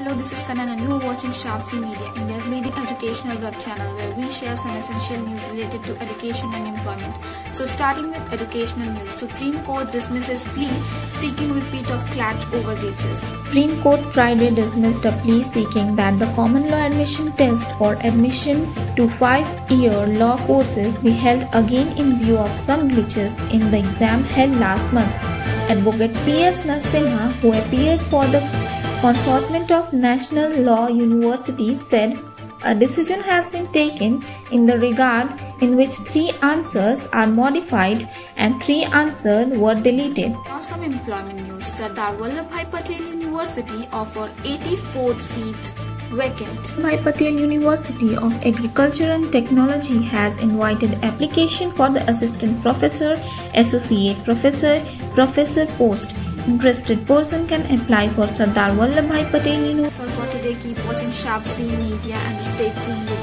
Hello, this is Kanan and you're watching Shavsi Media, India's leading educational web channel where we share some essential news related to education and employment. So starting with educational news, Supreme Court dismisses plea seeking repeat of CLAT over glitches. Supreme Court Friday dismissed a plea seeking that the common law admission test for admission to 5-year law courses be held again in view of some glitches in the exam held last month. Advocate P.S. Narasimha, who appeared for the Consortium of National Law Universities, said a decision has been taken in the regard in which 3 answers are modified and 3 answers were deleted. Now some employment news. Sardar Vallabhbhai Patel University offer 84 seats vacant. Vallabhbhai Patel University of Agriculture and Technology has invited application for the assistant professor, associate professor, professor post. Interested person can apply for Sardar Vallabhbhai Patel University. So for today, keep watching Shavsi Media and stay tuned with